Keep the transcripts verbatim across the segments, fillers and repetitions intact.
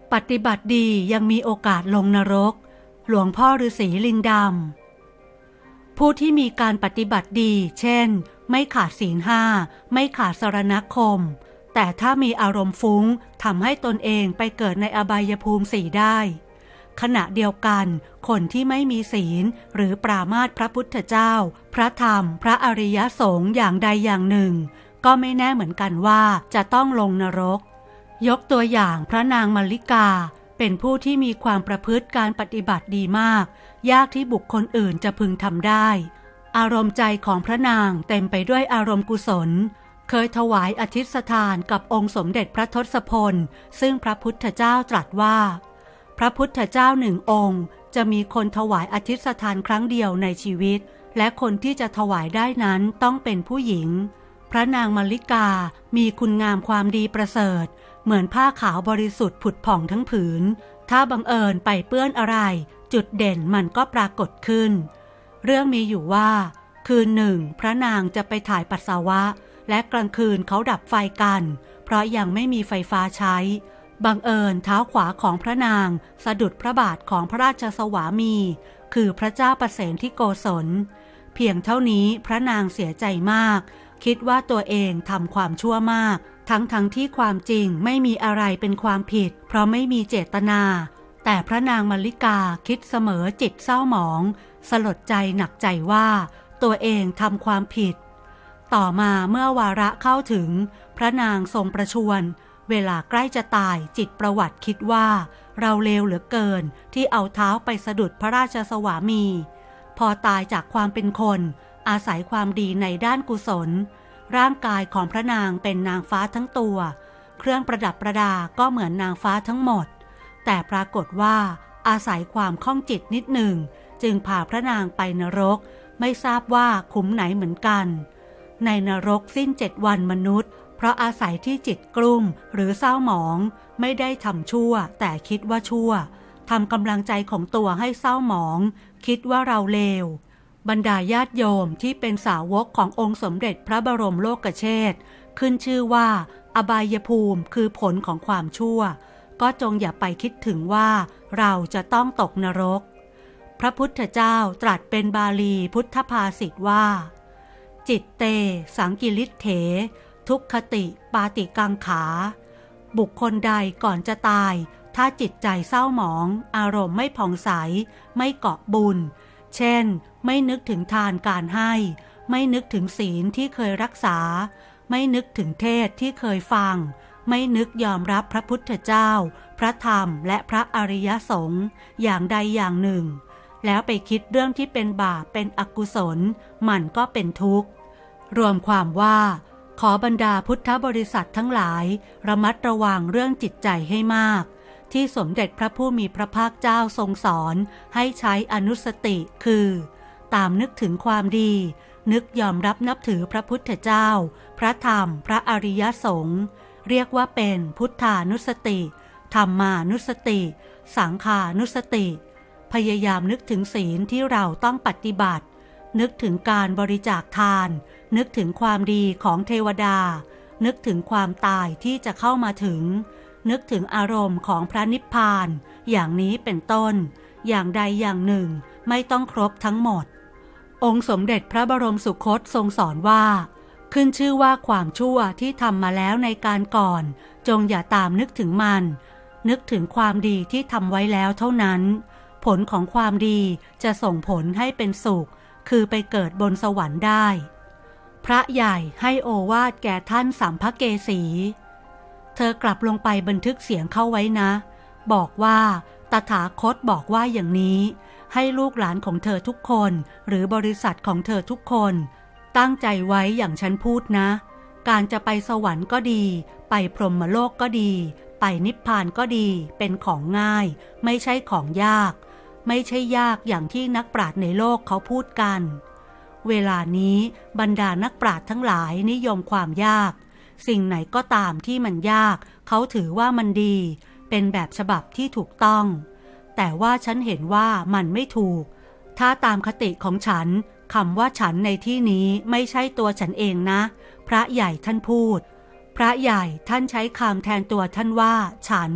ปฏิบัติดียังมีโอกาสลงนรกหลวงพ่อฤาษีลิงดำผู้ที่มีการปฏิบัติดีเช่นไม่ขาดศีลห้าไม่ขาดสรณคมแต่ถ้ามีอารมณ์ฟุ้งทำให้ตนเองไปเกิดในอบายภูมิสี่ได้ขณะเดียวกันคนที่ไม่มีศีลหรือปรามาสพระพุทธเจ้าพระธรรมพระอริยสงฆ์อย่างใดอย่างหนึ่งก็ไม่แน่เหมือนกันว่าจะต้องลงนรกยกตัวอย่างพระนางมัลลิกาเป็นผู้ที่มีความประพฤติการปฏิบัติดีมากยากที่บุคคลอื่นจะพึงทำได้อารมณ์ใจของพระนางเต็มไปด้วยอารมณ์กุศลเคยถวายอธิษฐานกับองค์สมเด็จพระทศพลซึ่งพระพุทธเจ้าตรัสว่าพระพุทธเจ้าหนึ่งองค์จะมีคนถวายอธิษฐานครั้งเดียวในชีวิตและคนที่จะถวายได้นั้นต้องเป็นผู้หญิงพระนางมัลลิกามีคุณงามความดีประเสริฐเหมือนผ้าขาวบริสุทธิ์ผุดผ่องทั้งผืนถ้าบังเอิญไปเปื้อนอะไรจุดเด่นมันก็ปรากฏขึ้นเรื่องมีอยู่ว่าคืนหนึ่งพระนางจะไปถ่ายปัสสาวะและกลางคืนเขาดับไฟกันเพราะยังไม่มีไฟฟ้าใช้บังเอิญเท้าขวาของพระนางสะดุดพระบาทของพระราชสวามีคือพระเจ้าประเสนที่โกศลเพียงเท่านี้พระนางเสียใจมากคิดว่าตัวเองทำความชั่วมากทั้งทั้งที่ความจริงไม่มีอะไรเป็นความผิดเพราะไม่มีเจตนาแต่พระนางมัลลิกาคิดเสมอจิตเศร้าหมองสลดใจหนักใจว่าตัวเองทำความผิดต่อมาเมื่อวาระเข้าถึงพระนางทรงประชวรเวลาใกล้จะตายจิตประวัติคิดว่าเราเลวเหลือเกินที่เอาเท้าไปสะดุดพระราชสวามีพอตายจากความเป็นคนอาศัยความดีในด้านกุศลร่างกายของพระนางเป็นนางฟ้าทั้งตัวเครื่องประดับประดาก็เหมือนนางฟ้าทั้งหมดแต่ปรากฏว่าอาศัยความข้องจิตนิดหนึ่งจึงพาพระนางไปนรกไม่ทราบว่าขุมไหนเหมือนกันในนรกสิ้นเจ็ดวันมนุษย์เพราะอาศัยที่จิตกลุ้มหรือเศร้าหมองไม่ได้ทำชั่วแต่คิดว่าชั่วทำกำลังใจของตัวให้เศร้าหมองคิดว่าเราเลวบรรดาญาติโยมที่เป็นสาวกขององค์สมเด็จพระบรมโลกเชษฐ์ขึ้นชื่อว่าอบายภูมิคือผลของความชั่วก็จงอย่าไปคิดถึงว่าเราจะต้องตกนรกพระพุทธเจ้าตรัสเป็นบาลีพุทธภาษิตว่าจิตเตสังกิริเถทุกขติปาติกังขาบุคคลใดก่อนจะตายถ้าจิตใจเศร้าหมองอารมณ์ไม่ผ่องใสไม่เกาะบุญเช่นไม่นึกถึงทานการให้ไม่นึกถึงศีลที่เคยรักษาไม่นึกถึงเทศที่เคยฟังไม่นึกยอมรับพระพุทธเจ้าพระธรรมและพระอริยสงฆ์อย่างใดอย่างหนึ่งแล้วไปคิดเรื่องที่เป็นบาปเป็นอกุศลมันก็เป็นทุกข์รวมความว่าขอบรรดาพุทธบริษัททั้งหลายระมัดระวังเรื่องจิตใจให้มากที่สมเด็จพระผู้มีพระภาคเจ้าทรงสอนให้ใช้อนุสติคือตามนึกถึงความดีนึกยอมรับนับถือพระพุทธเจ้าพระธรรมพระอริยสงฆ์เรียกว่าเป็นพุทธานุสติธรรมานุสติสังฆานุสติพยายามนึกถึงศีลที่เราต้องปฏิบัตินึกถึงการบริจาคทานนึกถึงความดีของเทวดานึกถึงความตายที่จะเข้ามาถึงนึกถึงอารมณ์ของพระนิพพานอย่างนี้เป็นต้นอย่างใดอย่างหนึ่งไม่ต้องครบทั้งหมดองค์สมเด็จพระบรมสุคตทรงสอนว่าขึ้นชื่อว่าความชั่วที่ทำมาแล้วในการก่อนจงอย่าตามนึกถึงมันนึกถึงความดีที่ทำไว้แล้วเท่านั้นผลของความดีจะส่งผลให้เป็นสุขคือไปเกิดบนสวรรค์ได้พระใหญ่ให้โอวาทแก่ท่านสัมภเกสีเธอกลับลงไปบันทึกเสียงเข้าไว้นะบอกว่าตถาคตบอกว่าอย่างนี้ให้ลูกหลานของเธอทุกคนหรือบริษัทของเธอทุกคนตั้งใจไว้อย่างฉันพูดนะการจะไปสวรรค์ก็ดีไปพรหมโลกก็ดีไปนิพพานก็ดีเป็นของง่ายไม่ใช่ของยากไม่ใช่ยากอย่างที่นักปราชญ์ในโลกเขาพูดกันเวลานี้บรรดานักปราชญ์ทั้งหลายนิยมความยากสิ่งไหนก็ตามที่มันยากเขาถือว่ามันดีเป็นแบบฉบับที่ถูกต้องแต่ว่าฉันเห็นว่ามันไม่ถูกถ้าตามคติของฉันคำว่าฉันในที่นี้ไม่ใช่ตัวฉันเองนะพระใหญ่ท่านพูดพระใหญ่ท่านใช้คำแทนตัวท่านว่าฉัน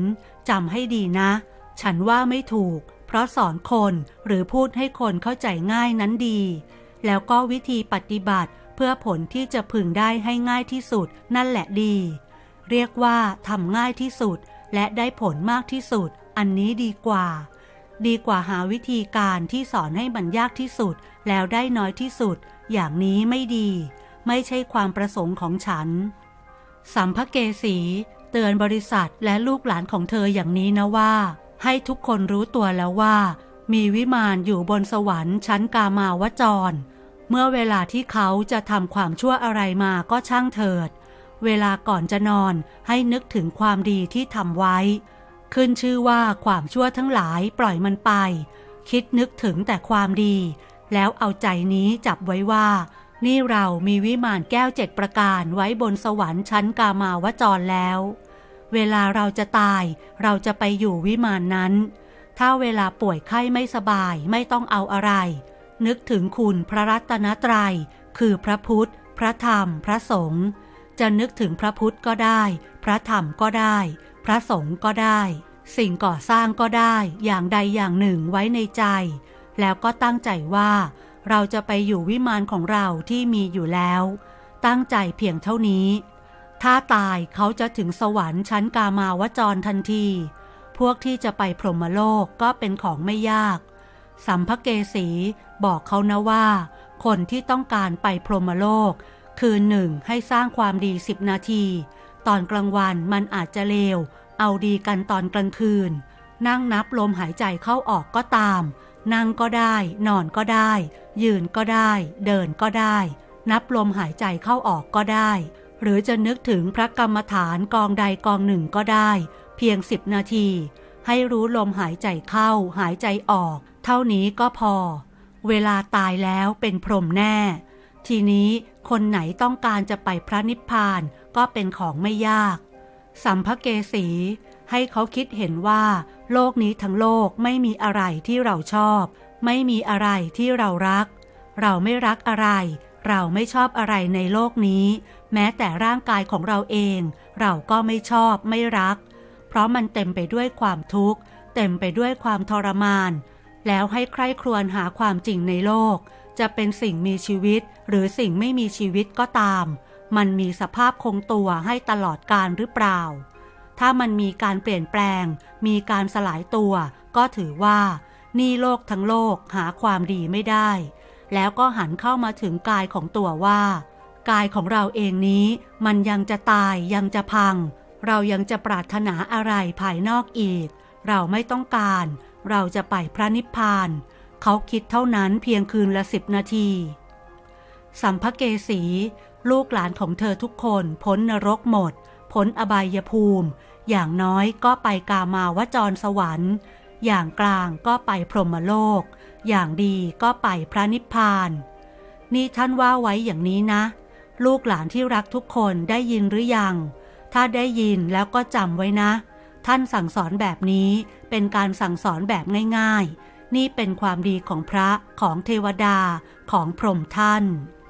จำให้ดีนะฉันว่าไม่ถูกเพราะสอนคนหรือพูดให้คนเข้าใจง่ายนั้นดีแล้วก็วิธีปฏิบัติเพื่อผลที่จะพึงได้ให้ง่ายที่สุดนั่นแหละดีเรียกว่าทำง่ายที่สุดและได้ผลมากที่สุดอันนี้ดีกว่าดีกว่าหาวิธีการที่สอนให้มันยากที่สุดแล้วได้น้อยที่สุดอย่างนี้ไม่ดีไม่ใช่ความประสงค์ของฉันสัมภเกสีเตือนบริษัทและลูกหลานของเธออย่างนี้นะว่าให้ทุกคนรู้ตัวแล้วว่ามีวิมานอยู่บนสวรรค์ชั้นกามาวจรเมื่อเวลาที่เขาจะทำความชั่วอะไรมาก็ช่างเถิดเวลาก่อนจะนอนให้นึกถึงความดีที่ทำไว้ขึ้นชื่อว่าความชั่วทั้งหลายปล่อยมันไปคิดนึกถึงแต่ความดีแล้วเอาใจนี้จับไว้ว่านี่เรามีวิมานแก้วเจ็ดประการไว้บนสวรรค์ชั้นกามาวจรแล้วเวลาเราจะตายเราจะไปอยู่วิมานนั้นถ้าเวลาป่วยไข้ไม่สบายไม่ต้องเอาอะไรนึกถึงคุณพระรัตนตรัยคือพระพุทธพระธรรมพระสงฆ์จะนึกถึงพระพุทธก็ได้พระธรรมก็ได้พระสงฆ์ก็ได้สิ่งก่อสร้างก็ได้อย่างใดอย่างหนึ่งไว้ในใจแล้วก็ตั้งใจว่าเราจะไปอยู่วิมานของเราที่มีอยู่แล้วตั้งใจเพียงเท่านี้ถ้าตายเขาจะถึงสวรรค์ชั้นกามาวจรทันทีพวกที่จะไปพรหมโลกก็เป็นของไม่ยากสัมภเกสีบอกเขานะว่าคนที่ต้องการไปพรหมโลกคือหนึ่งให้สร้างความดีสิบนาทีตอนกลางวันมันอาจจะเลวเอาดีกันตอนกลางคืนนั่งนับลมหายใจเข้าออกก็ตามนั่งก็ได้นอนก็ได้ยืนก็ได้เดินก็ได้นับลมหายใจเข้าออกก็ได้หรือจะนึกถึงพระกรรมฐานกองใดกองหนึ่งก็ได้เพียงสิบนาทีให้รู้ลมหายใจเข้าหายใจออกเท่านี้ก็พอเวลาตายแล้วเป็นพรหมแน่ทีนี้คนไหนต้องการจะไปพระนิพพานก็เป็นของไม่ยากสัมภเกสีให้เขาคิดเห็นว่าโลกนี้ทั้งโลกไม่มีอะไรที่เราชอบไม่มีอะไรที่เรารักเราไม่รักอะไรเราไม่ชอบอะไรในโลกนี้แม้แต่ร่างกายของเราเองเราก็ไม่ชอบไม่รักเพราะมันเต็มไปด้วยความทุกข์เต็มไปด้วยความทรมานแล้วให้ใคร่ครวญหาความจริงในโลกจะเป็นสิ่งมีชีวิตหรือสิ่งไม่มีชีวิตก็ตามมันมีสภาพคงตัวให้ตลอดกาลหรือเปล่าถ้ามันมีการเปลี่ยนแปลงมีการสลายตัวก็ถือว่านี่โลกทั้งโลกหาความดีไม่ได้แล้วก็หันเข้ามาถึงกายของตัวว่ากายของเราเองนี้มันยังจะตายยังจะพังเรายังจะปรารถนาอะไรภายนอกอีกเราไม่ต้องการเราจะไปพระนิพพานเขาคิดเท่านั้นเพียงคืนละสิบนาทีสัมภเกสีลูกหลานของเธอทุกคนพ้นนรกหมดพ้นอบายภูมิอย่างน้อยก็ไปกามาวจรสวรรค์อย่างกลางก็ไปพรหมโลกอย่างดีก็ไปพระนิพพานนี่ท่านว่าไว้อย่างนี้นะลูกหลานที่รักทุกคนได้ยินหรือยังถ้าได้ยินแล้วก็จำไว้นะท่านสั่งสอนแบบนี้เป็นการสั่งสอนแบบง่ายๆนี่เป็นความดีของพระของเทวดาของพรหมท่าน